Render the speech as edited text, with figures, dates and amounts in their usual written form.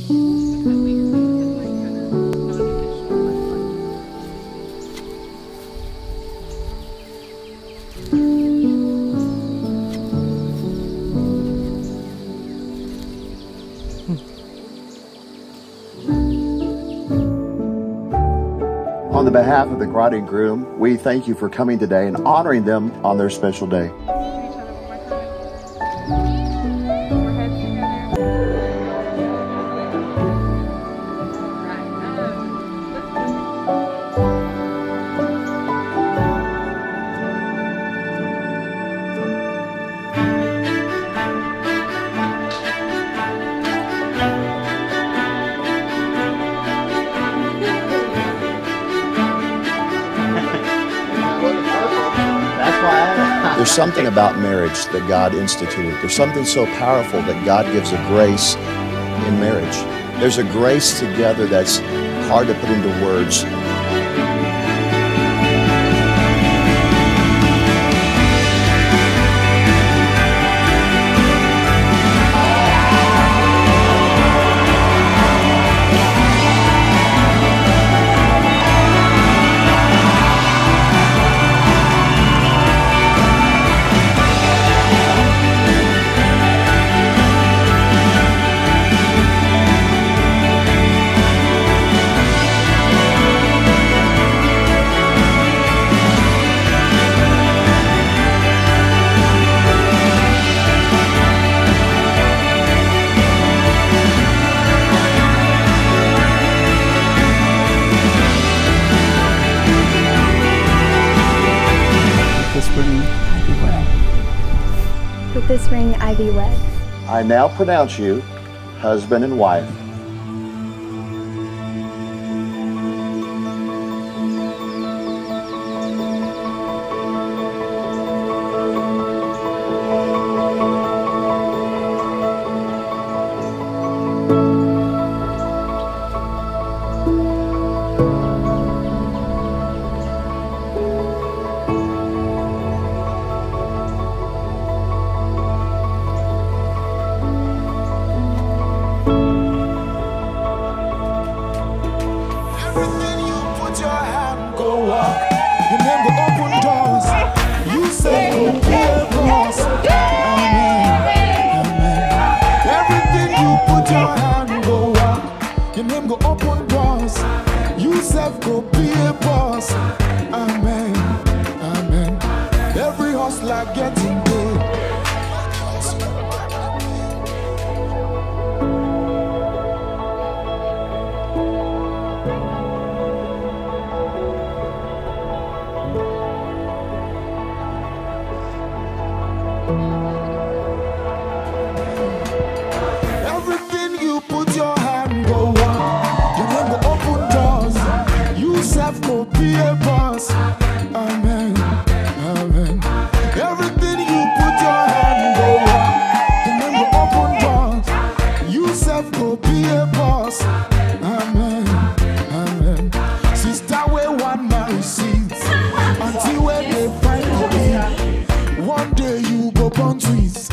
On the behalf of the bride and groom, we thank you for coming today and honoring them on their special day. There's something about marriage that God instituted. There's something so powerful that God gives a grace in marriage. There's a grace together that's hard to put into words. With this ring, I be wed. I now pronounce you husband and wife. Your name will open doors. You say go play boss. Amen. Amen. Everything you put your hand go walk. Your name go open doors. You self go be a boss. Amen. Amen. Every hustler getting paid. Everything you put your hand go on. Your name go open doors. You self go be a boss. Amen. Amen. Everything you put your hand go on. Your name go open doors. You self go be a boss. Amen. Amen. Sister where one man receives until when they find you. One day you go born twins.